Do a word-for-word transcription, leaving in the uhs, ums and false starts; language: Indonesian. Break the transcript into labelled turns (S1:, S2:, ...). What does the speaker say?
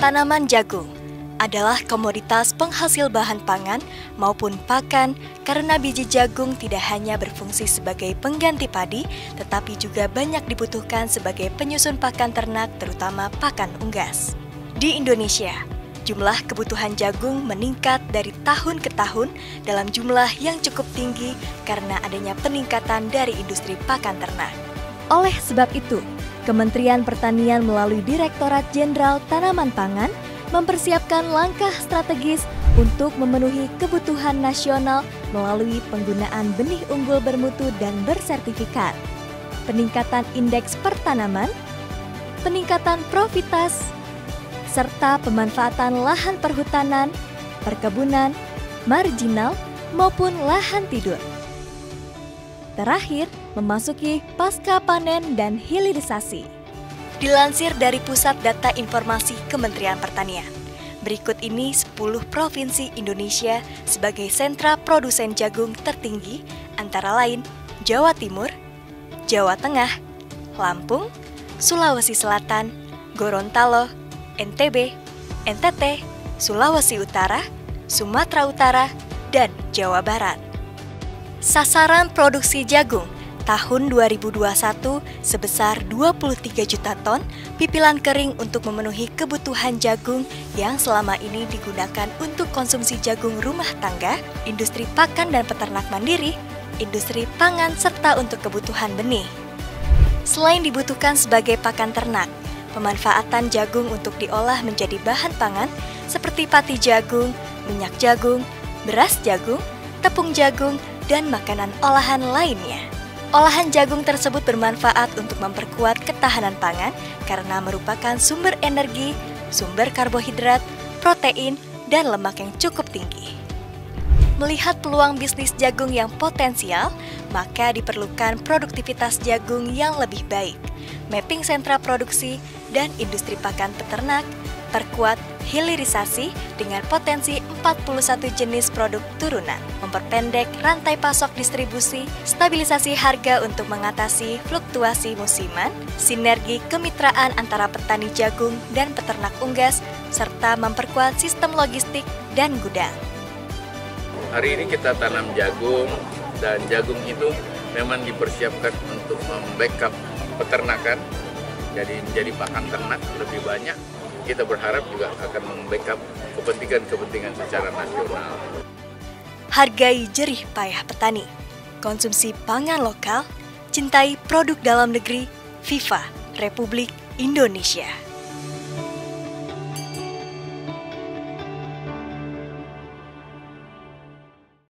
S1: Tanaman jagung adalah komoditas penghasil bahan pangan maupun pakan karena biji jagung tidak hanya berfungsi sebagai pengganti padi, tetapi juga banyak dibutuhkan sebagai penyusun pakan ternak, terutama pakan unggas. Di Indonesia, jumlah kebutuhan jagung meningkat dari tahun ke tahun dalam jumlah yang cukup tinggi karena adanya peningkatan dari industri pakan ternak. Oleh sebab itu, Kementerian Pertanian melalui Direktorat Jenderal Tanaman Pangan mempersiapkan langkah strategis untuk memenuhi kebutuhan nasional melalui penggunaan benih unggul bermutu dan bersertifikat, peningkatan indeks pertanaman, peningkatan profitas, serta pemanfaatan lahan perhutanan, perkebunan, marginal, maupun lahan tidur. Terakhir, memasuki pasca panen dan hilirisasi. Dilansir dari Pusat Data Informasi Kementerian Pertanian, berikut ini sepuluh provinsi Indonesia sebagai sentra produsen jagung tertinggi, antara lain Jawa Timur, Jawa Tengah, Lampung, Sulawesi Selatan, Gorontalo, N T B, N T T, Sulawesi Utara, Sumatera Utara, dan Jawa Barat. Sasaran produksi jagung tahun dua ribu dua puluh satu sebesar dua puluh tiga juta ton pipilan kering untuk memenuhi kebutuhan jagung yang selama ini digunakan untuk konsumsi jagung rumah tangga, industri pakan dan peternak mandiri, industri pangan, serta untuk kebutuhan benih. Selain dibutuhkan sebagai pakan ternak, pemanfaatan jagung untuk diolah menjadi bahan pangan seperti pati jagung, minyak jagung, beras jagung, tepung jagung, dan makanan olahan lainnya. Olahan jagung tersebut bermanfaat untuk memperkuat ketahanan pangan karena merupakan sumber energi, sumber karbohidrat, protein, dan lemak yang cukup tinggi. Melihat peluang bisnis jagung yang potensial, maka diperlukan produktivitas jagung yang lebih baik, mapping sentra produksi dan industri pakan peternak, perkuat hilirisasi dengan potensi empat puluh satu jenis produk turunan, memperpendek rantai pasok distribusi, stabilisasi harga untuk mengatasi fluktuasi musiman, sinergi kemitraan antara petani jagung dan peternak unggas, serta memperkuat sistem logistik dan gudang.
S2: Hari ini kita tanam jagung, dan jagung itu memang dipersiapkan untuk membackup peternakan, jadi menjadi pakan ternak lebih banyak. Kita berharap juga akan membackup kepentingan-kepentingan secara nasional.
S1: Hargai jerih payah petani, konsumsi pangan lokal, cintai produk dalam negeri, FIFA Republik Indonesia.